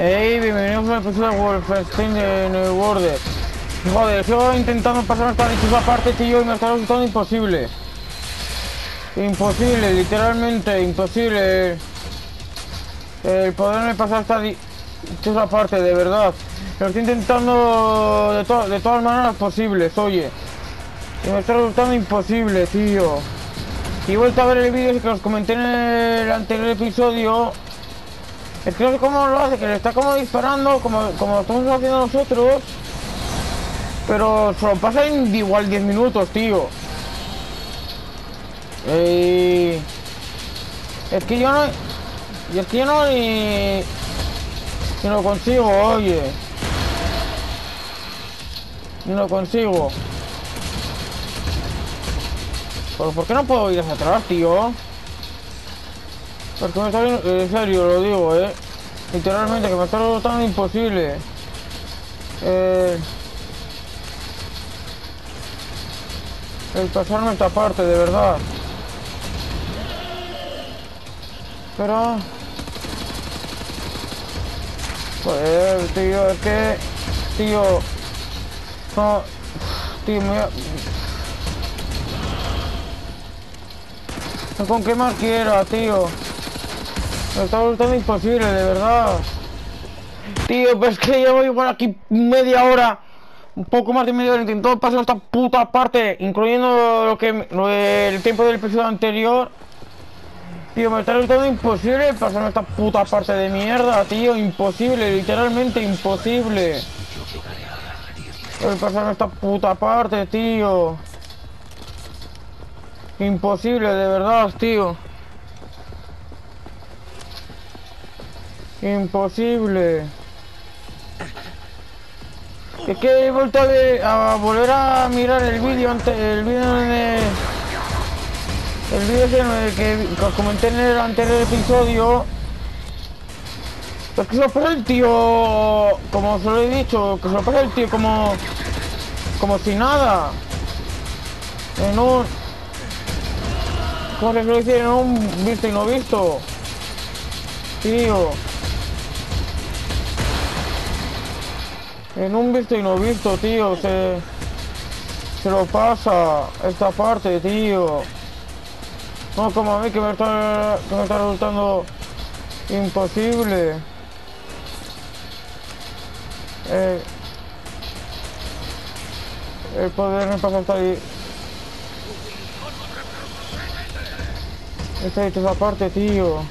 Hey, bienvenidos a la episodio de Wolfenstein de New Order. Joder, sigo intentando pasar esta dichosa parte, tío, y me está resultando imposible. Imposible, literalmente, imposible. El poderme pasar esta dichosa parte, de verdad. Lo estoy intentando de todas maneras posibles, oye. Y me está resultando imposible, tío. Y he vuelto a ver el vídeo que os comenté en el anterior episodio. Es que no sé cómo lo hace, que le está como disparando, como lo estamos haciendo nosotros. Pero se lo pasa en igual 10 minutos, tío. Es que yo no... Y es que yo no ni lo consigo, oye. Ni lo consigo. Pero ¿por qué no puedo ir hacia atrás, tío? Porque me está... En serio, lo digo, literalmente, que me está resultando imposible. El pasarme esta parte, de verdad. Pero... Joder, tío, es que... Tío... No... Tío, no, con qué más quiera, tío. Me está resultando imposible, de verdad. Tío, pues que llevo igual aquí media hora. Un poco más de media hora intentando pasar esta puta parte, incluyendo el tiempo del episodio anterior. Tío, me está resultando imposible pasar esta puta parte de mierda, tío. Imposible, literalmente imposible. El pasar esta puta parte, tío. Imposible, de verdad, tío. Imposible. Es que he vuelto a volver a mirar el vídeo antes, el vídeo que os comenté en el anterior episodio. Pues que se lo pasa el tío, como os lo he dicho, que se lo pasa el tío como si nada. En un... ¿Cómo se suele decir? En un visto y no visto. Tío. En un visto y no visto, tío. Se lo pasa esta parte, tío. No como a mí, que me está resultando imposible. El poder me pasa hasta ahí. Esa parte, tío.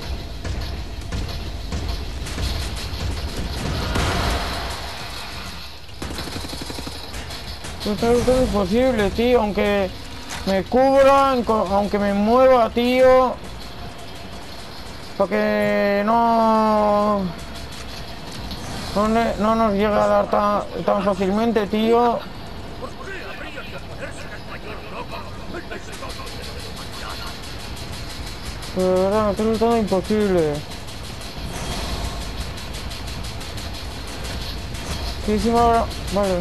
Esto es imposible, tío, aunque me cubran, aunque me mueva, tío. Porque no nos llega a dar tan fácilmente, tío. Pero de verdad, me está resultando imposible. ¿Qué hicimos ahora? Vale.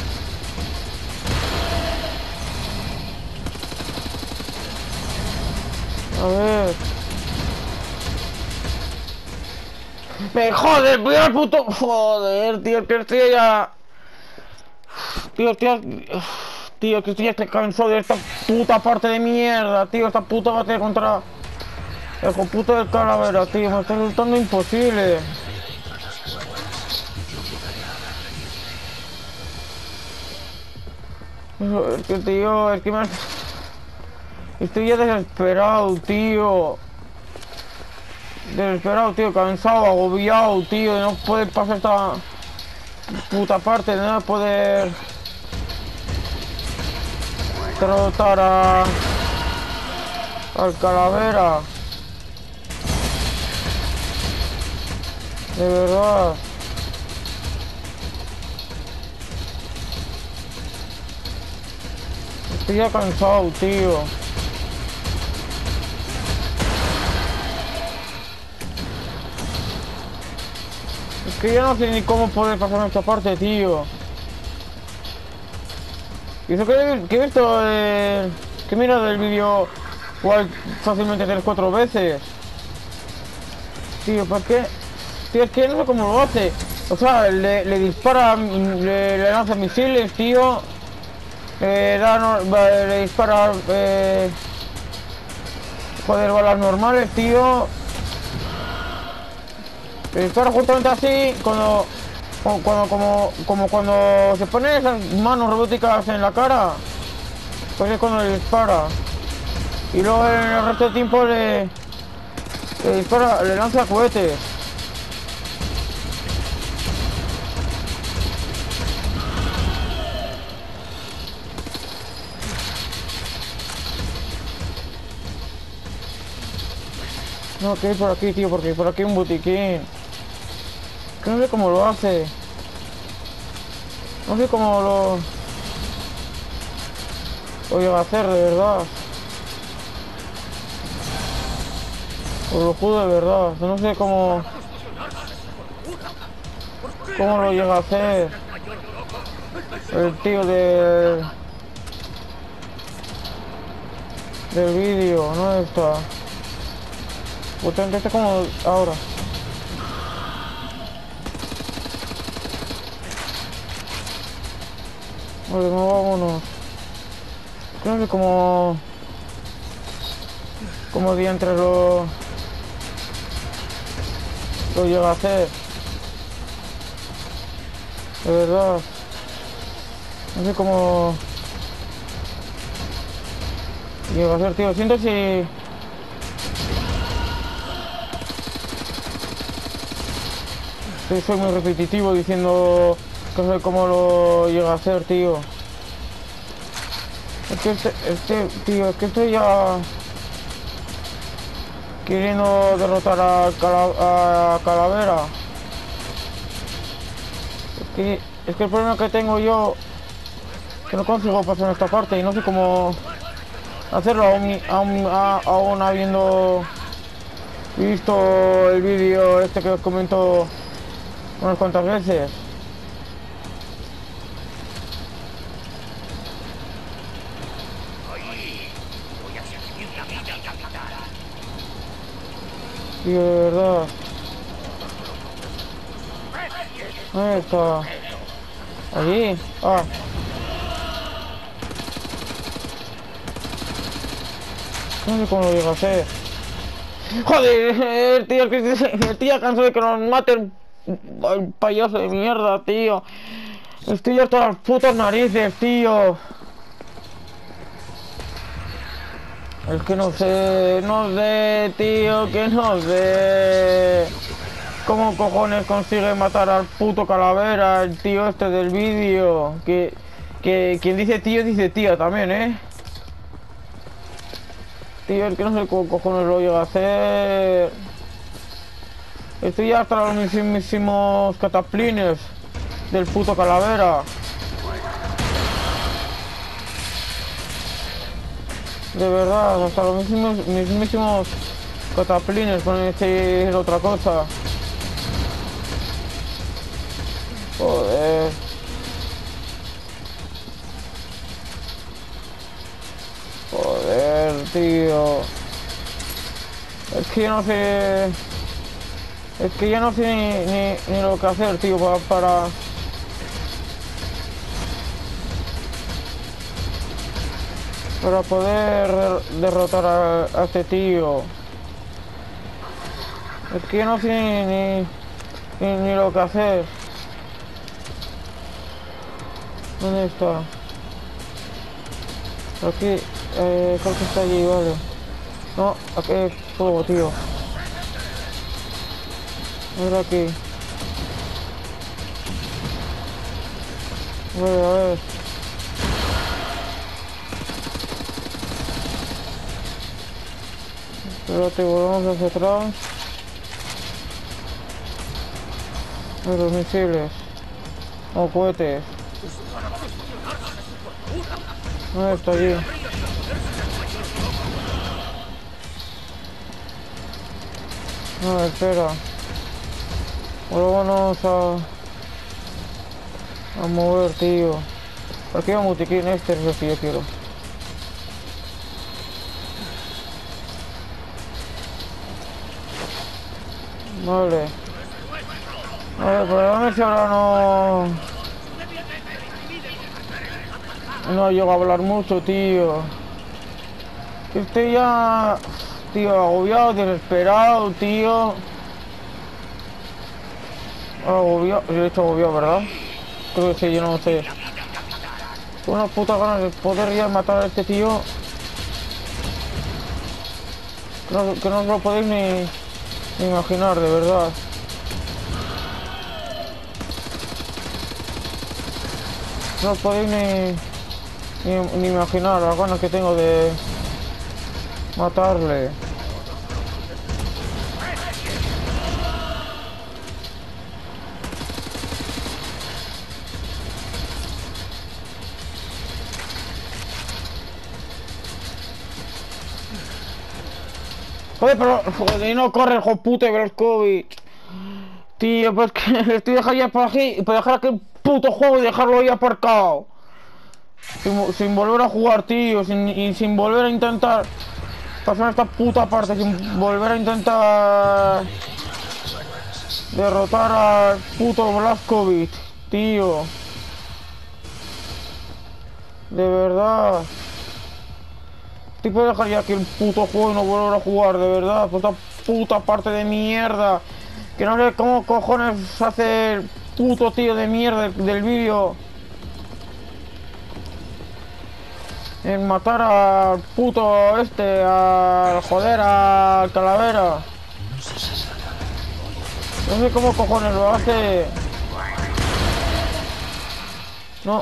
A ver. Me jode, voy al puto. Joder, tío, que estoy ya. Tío, que estoy ya cansado de esta puta parte de mierda, tío. Esta puta batalla contra el computo del calavera, tío. Me está resultando imposible. Es que, tío, es que me... Estoy ya desesperado, tío. Desesperado, tío, cansado, agobiado, tío, de no poder pasar esta puta parte, de no poder derrotar al calavera. De verdad. Estoy ya cansado, tío. Es que ya no sé ni cómo poder pasar esta parte, tío. Y eso que he visto, que he mirado el vídeo igual fácilmente 3 o 4 veces. Tío, ¿por qué? Tío, es que no sé cómo lo hace. O sea, le dispara, le lanza misiles, tío. Le dispara, joder, balas normales, tío. Le dispara justamente así, como cuando se ponen esas manos robóticas en la cara. Pues es cuando le dispara. Y luego en el resto del tiempo le dispara, le lanza cohetes. No, que hay por aquí, tío, porque por aquí hay un botiquín. Que no sé cómo lo hace. No sé cómo lo llega a hacer, de verdad. Os lo juro de verdad. No sé cómo lo llega a hacer. El tío del vídeo, no está. Potente, este como ahora. Vale, no, vámonos. No sé cómo diantres lo llega a hacer. De verdad. No sé cómo llega a hacer, tío. Siento si... soy muy repetitivo diciendo que no sé cómo lo llega a hacer, tío. Es que tío, es que estoy ya queriendo derrotar a Calavera. Es que el problema que tengo yo que no consigo pasar en esta parte y no sé cómo hacerlo aún habiendo visto el vídeo este que os comento unas cuantas veces. Y de verdad. ¿Dónde está? Allí. Ah. No sé cómo lo llega a hacer. Joder, tío, el tío cansado de que nos maten. El payaso de mierda, tío. Estoy hasta las putas narices, tío. Es que no sé, tío, que no sé. ¿Cómo cojones consigue matar al puto Calavera, el tío este del vídeo? Que quien dice tío, dice tía también, ¿eh? Tío, es que no sé cómo cojones lo llega a hacer. Estoy hasta los mismísimos cataplines del puto Calavera. De verdad, hasta los mismísimos cataplines, por no decir otra cosa. Joder. Joder, tío. Es que yo no sé... Es que ya no sé ni lo que hacer, tío, para poder derrotar a este tío. Es que yo no sé ni lo que hacer. ¿Dónde está? Aquí, creo que está allí, vale. No, aquí hay fuego, tío. Mira aquí. A ver. Espérate, volvamos hacia atrás. Los misiles. O cohetes. ¿Dónde está allí? No, espera. Ahora vamos a mover, tío. Aquí hay un botiquín, este es el que yo quiero. Vale. A ver, pero a ver si ahora no... No llego a hablar mucho, tío. Que estoy ya... Tío, agobiado, desesperado, tío. Agobiado, yo he hecho agobiado, ¿verdad? Creo que sí, yo no sé. Tengo una puta ganas de poder ya matar a este tío. Que no os lo podéis ni imaginar, de verdad. No os podéis ni imaginar las ganas que tengo de matarle. Joder, pero... Joder, y no corre el hijo puto de Blazkowicz. Tío, pues que le estoy dejando ya por aquí, para dejar aquel puto juego y dejarlo ahí aparcado. Sin volver a jugar, tío, y sin volver a intentar pasar esta puta parte, sin volver a intentar derrotar al puto Blazkowicz, tío. De verdad. Tipo de dejar ya aquí el puto juego y no volver a jugar, de verdad. Por esta puta parte de mierda. Que no sé cómo cojones hace el puto tío de mierda del vídeo en matar al puto este, al joder, al calavera. No sé cómo cojones lo hace. No.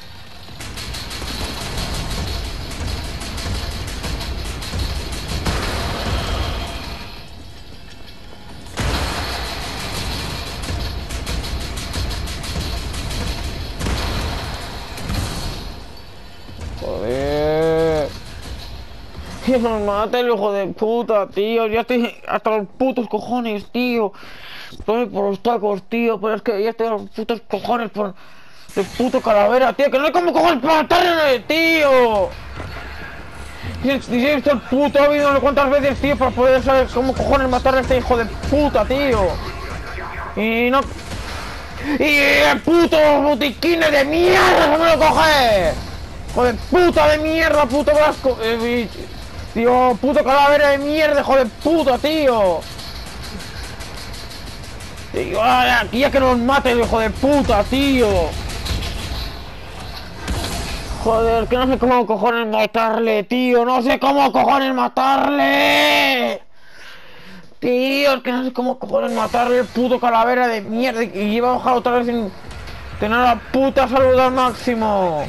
Joder. Que nos mate el hijo de puta, tío. Ya estoy hasta los putos cojones, tío. Estoy por los tacos, tío. Pero es que ya estoy a los putos cojones por el puto calavera, tío. Que no hay como cojones para matarle, tío. Y he visto el puto vídeo no sé cuántas veces, tío, para poder saber cómo cojones matarle a este hijo de puta, tío. Y no... ¡Y el puto botiquines de mierda! ¡No me lo coge! ¡Hijo de puta de mierda, puto vasco! Tío, puto calavera de mierda, hijo de puta, tío. Tío, aquí ya que nos mate el hijo de puta, tío. Joder, que no sé cómo cojones matarle, tío. No sé cómo cojones matarle. Tío, es que no sé cómo cojones matarle el puto calavera de mierda. Y iba a bajar otra vez sin tener la puta salud al máximo.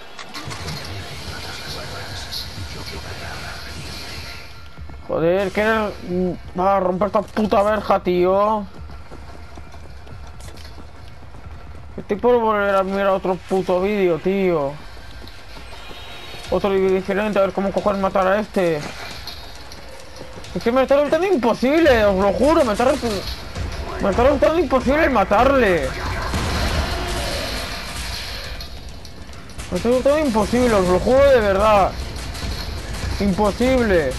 Joder, que va a romper esta puta verja, tío. Estoy por volver a mirar otro puto vídeo, tío. Otro vídeo diferente, a ver cómo cojones matar a este. Es que me está resultando imposible, os lo juro, me está resultando imposible matarle. Me está resultando imposible, os lo juro de verdad. Imposible.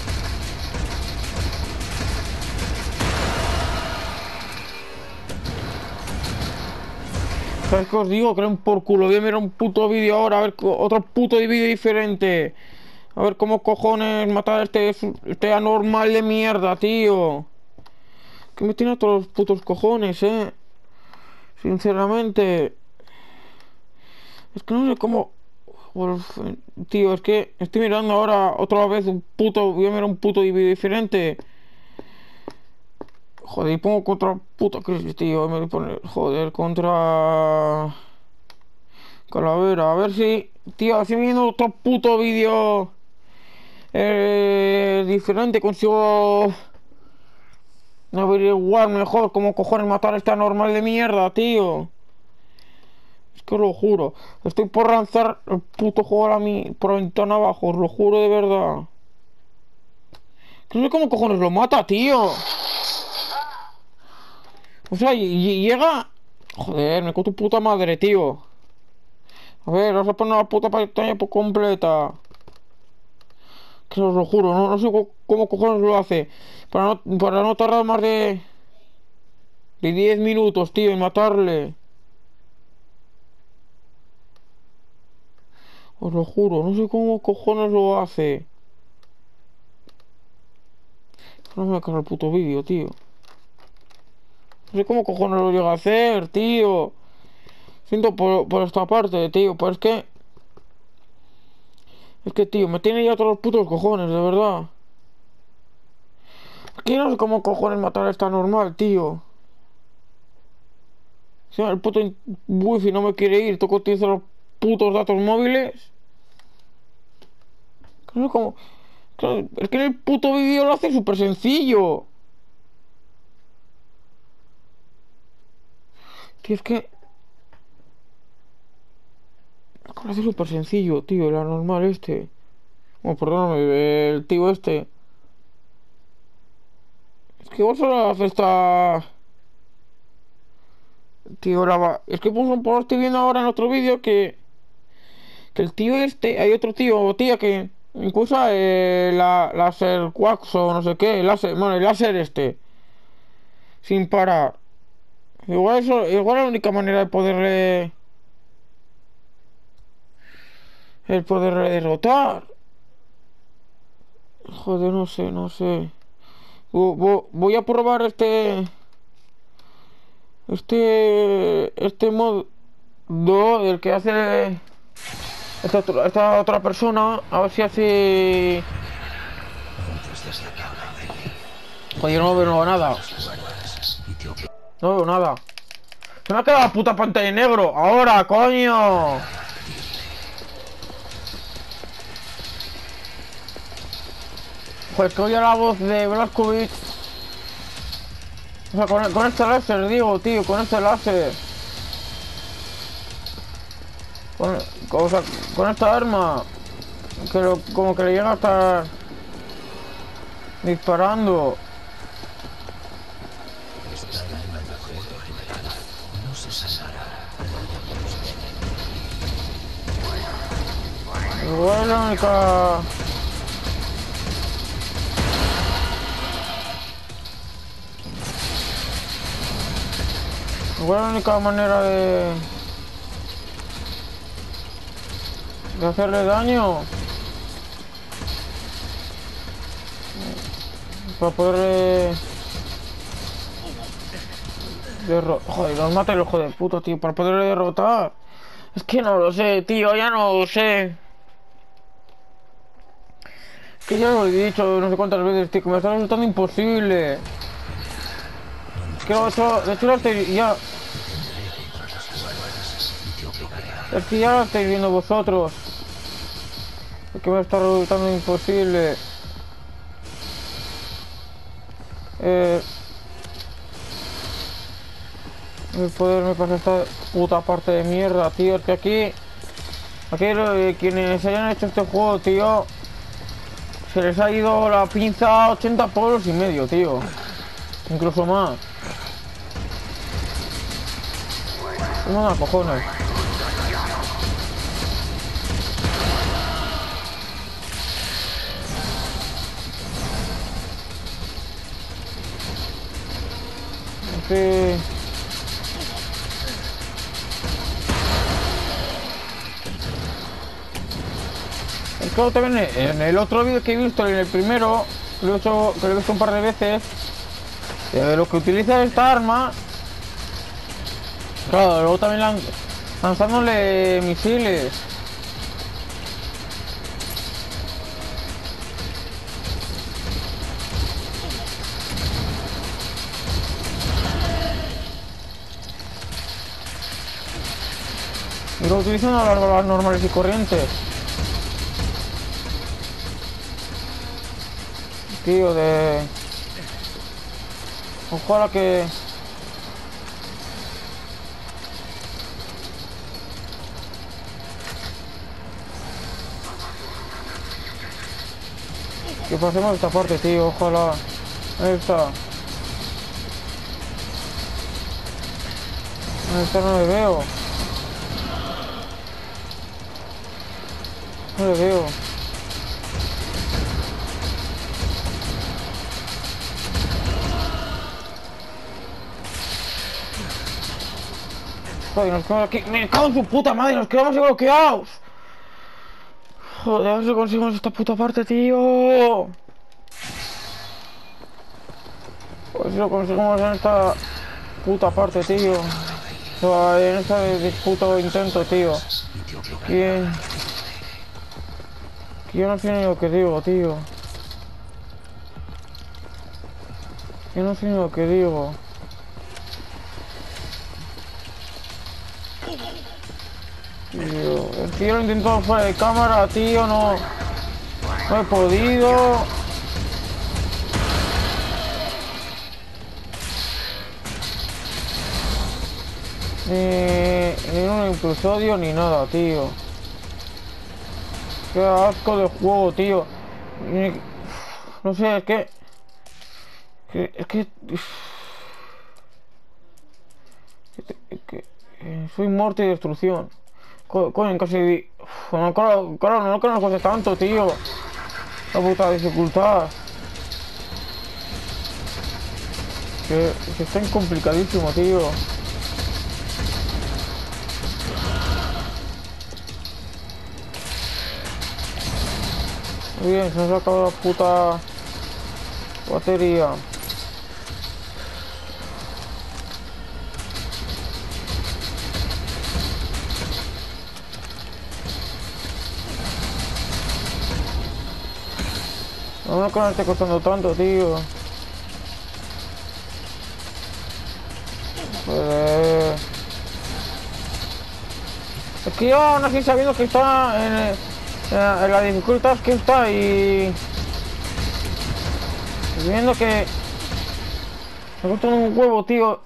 ¿Sabes qué os digo? Creen por culo. Voy a mirar un puto vídeo ahora, a ver otro puto vídeo diferente. A ver cómo cojones matar a este anormal de mierda, tío. Que me tiene a todos los putos cojones, sinceramente. Es que no sé cómo... Tío, es que estoy mirando ahora otra vez un puto... Voy a mirar un puto vídeo diferente. Joder, y pongo contra puta crisis, tío. Me voy a poner... Joder, contra... Calavera. A ver si... Tío, así viendo otro puto vídeo... diferente, consigo... averiguar mejor cómo cojones matar a esta normal de mierda, tío. Es que os lo juro. Estoy por lanzar el puto juego por la ventana abajo, os lo juro de verdad. Que no sé cómo cojones lo mata, tío. O sea, y llega... Joder, me cago tu puta madre, tío. A ver, vamos a poner la puta pantalla por completa. Que os lo juro, no sé cómo cojones lo hace. Para no tardar más de... De 10 minutos, tío, en matarle. Os lo juro, no sé cómo cojones lo hace. No me carga el puto vídeo, tío. No sé cómo cojones lo llega a hacer, tío. Siento por esta parte, tío. Pues es que... Es que, tío, me tiene ya todos los putos cojones, de verdad. Es que no sé cómo cojones matar a esta normal, tío. Si el puto wifi no me quiere ir, tengo que utilizar los putos datos móviles. No sé cómo... Claro, es que en el puto vídeo lo hace súper sencillo. Tío, es que... Lo hace súper sencillo, tío, el anormal este. Oh, perdóname, el tío este. Es que vos solo hace esta... Tío, es que por estoy viendo ahora en otro vídeo que el tío este... Hay otro tío o tía que... Incluso la láser wax o no sé qué. El láser, bueno, el láser este. Sin parar. Igual eso... Igual es la única manera de poderle... El poderle derrotar. Joder, no sé, no sé. Voy a probar este modo el que hace esta otra persona, a ver si hace... Joder, yo no veo nada. No veo nada. Se me ha quedado la puta pantalla en negro. Ahora, coño. Pues que oye la voz de Blazkowicz. O sea, con este láser, digo, tío, con este láser. O sea, con esta arma. Como que le llega a estar disparando. Igual es la única... Igual es la única manera de hacerle daño. Para poder... Joder, nos mata el hijo de puta, tío. Para poderle derrotar. Es que no lo sé, tío. Ya no lo sé. Es que ya lo he dicho no sé cuántas veces, tío. Que me está resultando imposible. Es que de hecho ya... Es que ya lo estáis viendo vosotros. Es que me está resultando imposible. El poderme pasar esta puta parte de mierda, tío. Es que aquí quienes hayan hecho este juego, tío, se les ha ido la pinza a 80 pueblos y medio, tío. Incluso más. No da cojones. Sí. Es que también en el otro vídeo que he visto, en el primero, que lo he visto un par de veces, lo que utiliza esta arma, claro, luego también lanzándole misiles. Y lo utilizan a las balas normales y corrientes. Tío, ojalá que... Que pasemos esta parte, tío, ojalá. Ahí está. Ahí está, no le veo. No le veo. Joder, nos quedamos aquí. ¡Me cago en su puta madre! ¡Nos quedamos ahí bloqueados! Joder, a ver si conseguimos esta puta parte, tío. A ver si lo conseguimos en esta puta parte, tío. O sea, en este puto intento, tío. Que yo no sé ni lo que digo, tío. Yo no sé ni lo que digo. Tío, es que yo lo he intentado fuera de cámara, tío, no he podido. Ni un episodio ni nada, tío. Qué asco de juego, tío. No sé, soy muerte y destrucción. Coño, casi. No, claro, no que nos cueste tanto, tío. La puta dificultad. Que está complicadísimo, tío. Muy bien, se nos ha acabado la puta batería. No me esté costando tanto, tío. Joder. Es que yo aún así sabiendo que está en la dificultad que está y viendo que me gusta un huevo, tío.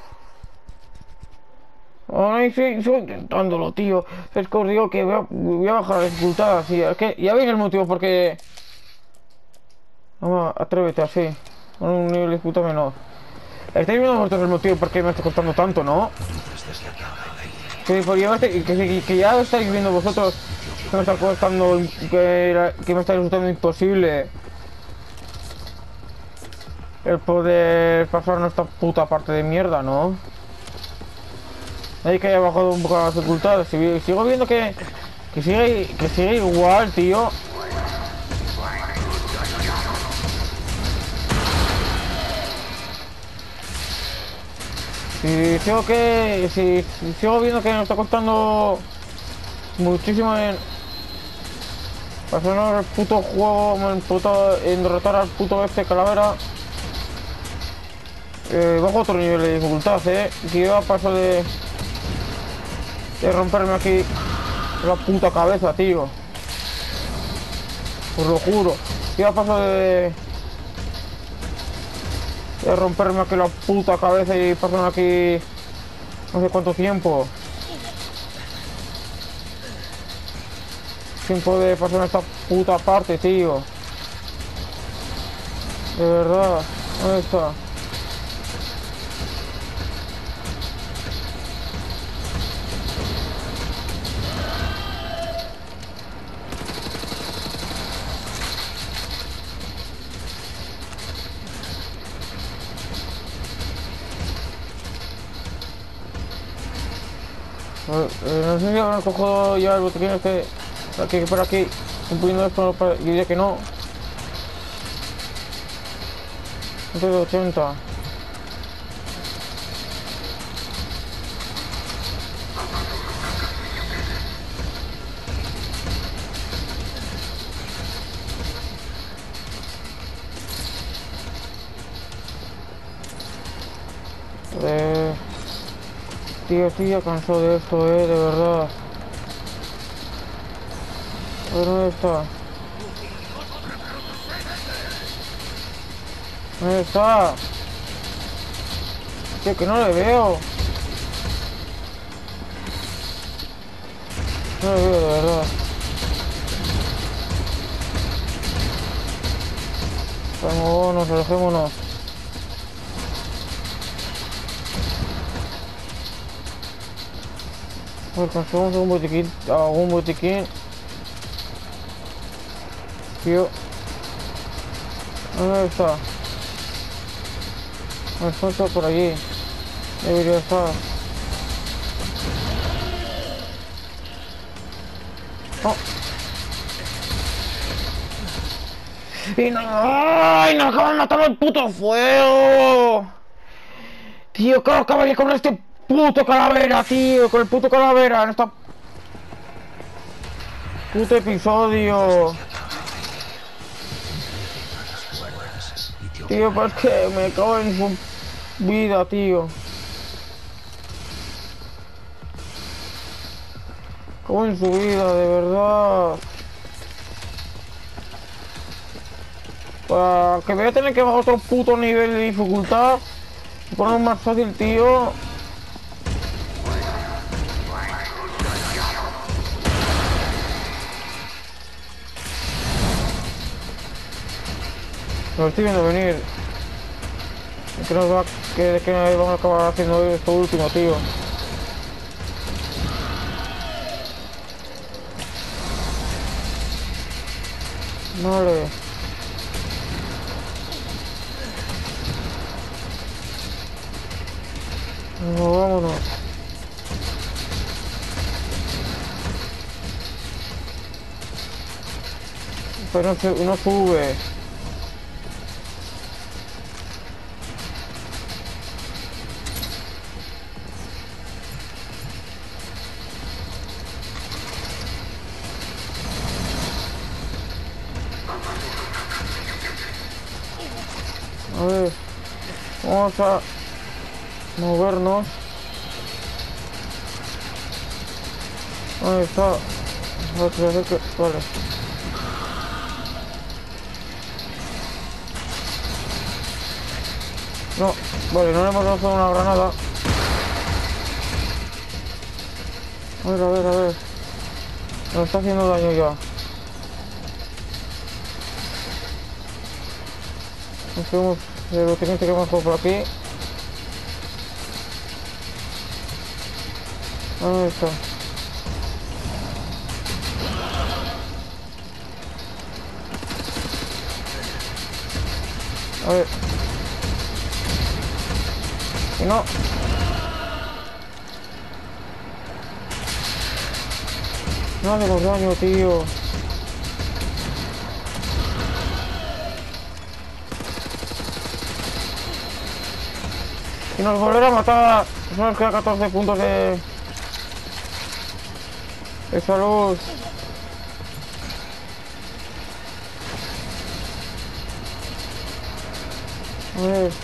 Aún así sigo intentándolo, tío. Es que os digo que voy a bajar la dificultad así. Es que ya veis el motivo porque... Vamos, atrévete así. Con un nivel de dificultad menor. Estáis viendo vosotros el motivo por qué me está costando tanto, ¿no? Que ya estáis viendo vosotros que me está costando, que me está resultando imposible el poder pasar esta puta parte de mierda, ¿no? Hay que haya bajado un poco la dificultad. Sigo viendo que sigue igual, tío. Si sigo viendo que me está costando muchísimo en pasar el puto juego, en derrotar al puto este calavera, bajo otro nivel de dificultad, que yo a paso de romperme aquí la puta cabeza, tío. Os lo juro. Yo a paso de romperme aquí la puta cabeza y pasarme aquí no sé cuánto tiempo sin poder pasar esta puta parte, tío. De verdad. ¿Dónde está? No sé si ahora cojo ya el botiquín este por aquí, cumpliendo esto, yo diría que no. 180. Tío, estoy ya cansado de esto, de verdad. A ver, ¿dónde está? ¿Dónde está? Tío, que no le veo. No le veo, de verdad. Vámonos, alejémonos. A ver, conseguimos algún botiquín. Tío. ¿Dónde está? No está por allí. Debería estar. No. Y no... ¡Ay! ¡Nos acaban matando el puto fuego! Tío, ¿cómo acabaría con este puto calavera, tío? Con el puto calavera en esta... puto episodio. Tío, pues que me cago en su vida, tío. Cago en su vida, de verdad. Para que voy a tener que bajar otro puto nivel de dificultad. Ponerlo más fácil, tío. Lo estoy viendo venir. Que vamos a acabar haciendo esto último, tío. Vale. No, vámonos. Pero no sube. A ver. Vamos a movernos. Ahí está. Vale. No, vale, no le hemos lanzado una granada. A ver. Nos está haciendo daño ya. Nos quedamos, lo tenemos que más por aquí. Ahí está. A ver. Y no. No hacemos daño, tío. Y nos volverá a matar. Solo nos queda 14 puntos de salud. A ver.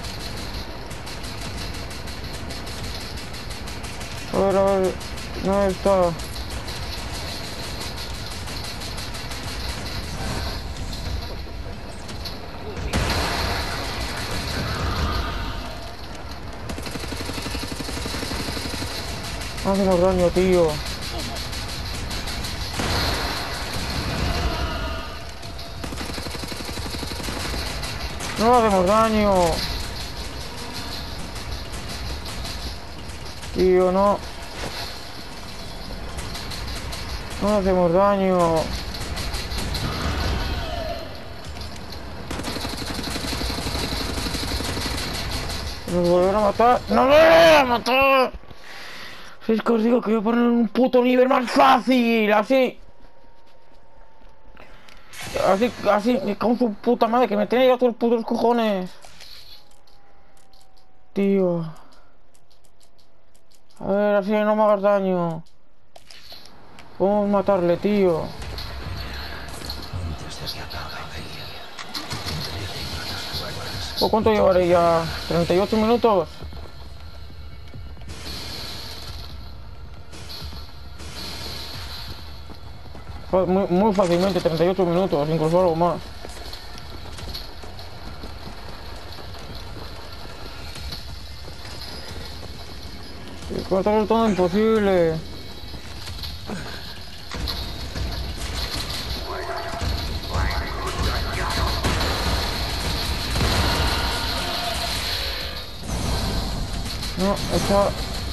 No está. No hacemos daño, tío. No hacemos daño. Tío, no. No hacemos daño. Nos volverán a matar. ¡Nos volverán a matar! Es que os digo que voy a poner un puto nivel más fácil. Así, me cago en su puta madre, que me tiene ya todos los putos cojones. Tío. A ver, así no me hagas daño. Vamos a matarle, tío. ¿O cuánto llevaré ya? ¿38 minutos? Muy fácilmente, 38 minutos, incluso algo más. Esto está todo imposible. No, está...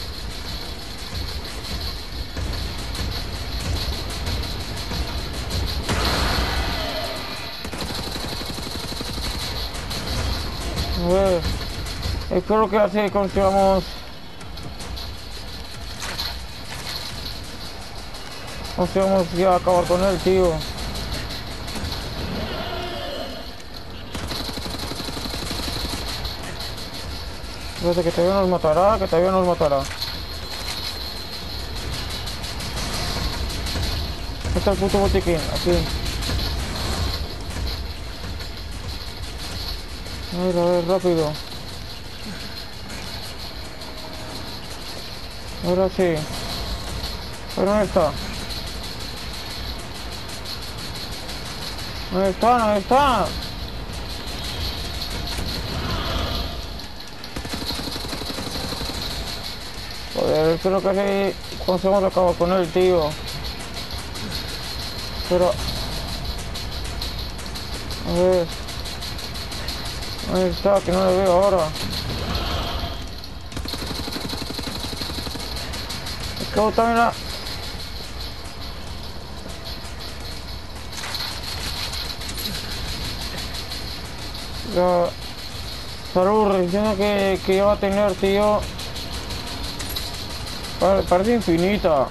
A ver... Espero que así consigamos... No sé, vamos ya a acabar con él, tío. Fíjate que todavía nos matará, que todavía nos matará. Ahí está el puto botiquín, aquí. A ver, rápido. Ahora sí. ¿Pero dónde está? ¿Dónde está? ¿Dónde está? Joder, creo que sí conseguimos acabar con él, tío. Pero... A ver... ¿Dónde está? Que no le veo ahora. Es que también la... La salud resistencia que iba a tener, tío. Parece infinita.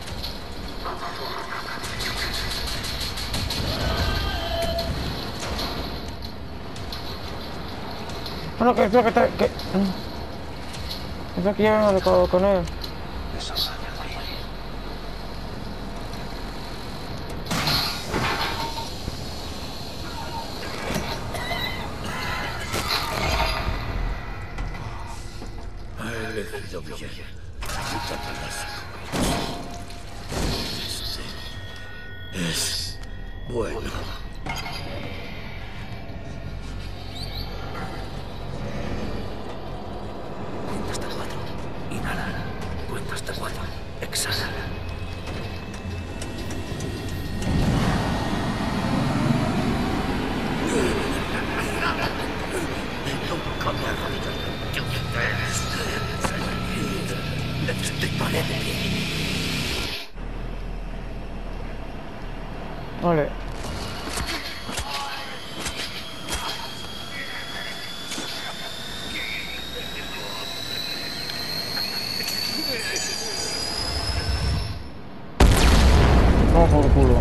Bueno, que eso que está... Que... Eso que ya hemos acabado con él. Ha elegido bien. Este es bueno. Cuenta hasta 4. Inhala. Cuenta hasta 4. Exhala. Nunca me arrodillaré. Estoy de pie. Vale. Vamos por culo.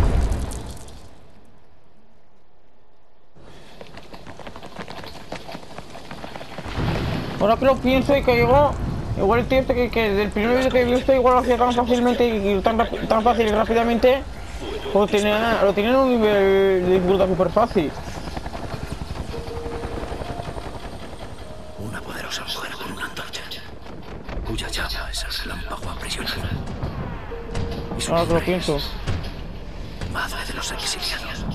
Ahora que lo pienso y que llegó... Igual el tío este que del primer vídeo que he visto igual lo hacía tan fácilmente y tan fácil y rápidamente. Pues lo tenía en un nivel de dificultad súper fácil. Una poderosa mujer con una antorcha, cuya llama es el relámpago aprisionado. Y su Ahora que lo nombre es pienso. Madre de los exiliados.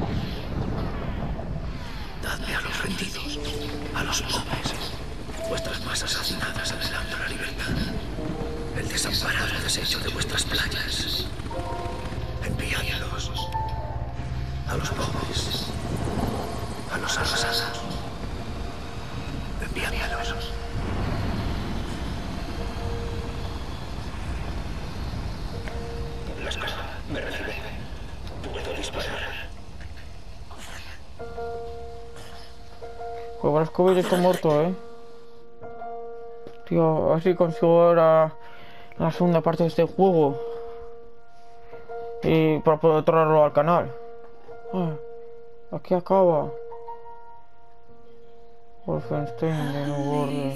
Dadme a los rendidos, a los pobres, vuestras masas hacinadas anhelando la libertad, el desamparado desecho de vuestras playas. Enviádlos a los pobres, a los arrasados. Enviádlos. La escala me recibe. Puedo disparar. Pues Braskovich está muerto, Tío, a ver si consigo ahora la segunda parte de este juego. Y para poder traerlo al canal. Ah, aquí acaba. Wolfenstein de New Order.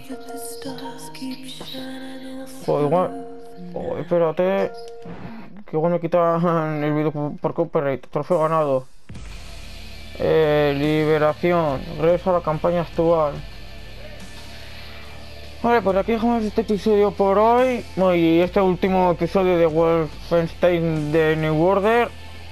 Joder, igual. Oh, espérate. Que igual me quitan el vídeo por copyright. Trofeo ganado. Liberación. Regresa a la campaña actual. Vale, pues aquí dejamos este episodio por hoy. Y este último episodio de Wolfenstein de New Order.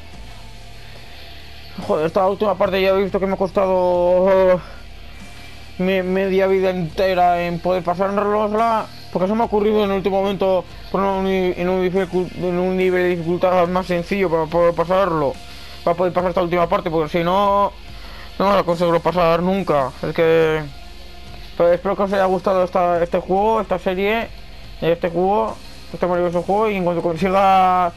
Joder, esta última parte ya he visto que me ha costado media vida entera en poder pasárnosla. Porque se me ha ocurrido en el último momento ponerlo en un nivel de dificultad más sencillo para poder pasarlo. Para poder pasar esta última parte, porque si no, no me la consigo pasar nunca. Es que... Pues espero que os haya gustado este juego, esta serie, este maravilloso juego, y en cuanto consiga,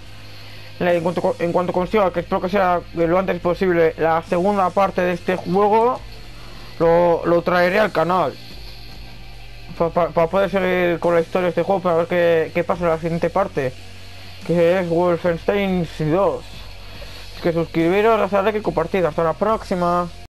que espero que sea lo antes posible, la segunda parte de este juego, lo traeré al canal. Para poder seguir con la historia de este juego, para ver qué pasa en la siguiente parte. que es Wolfenstein 2. Es que suscribiros, darle que compartir. Hasta la próxima.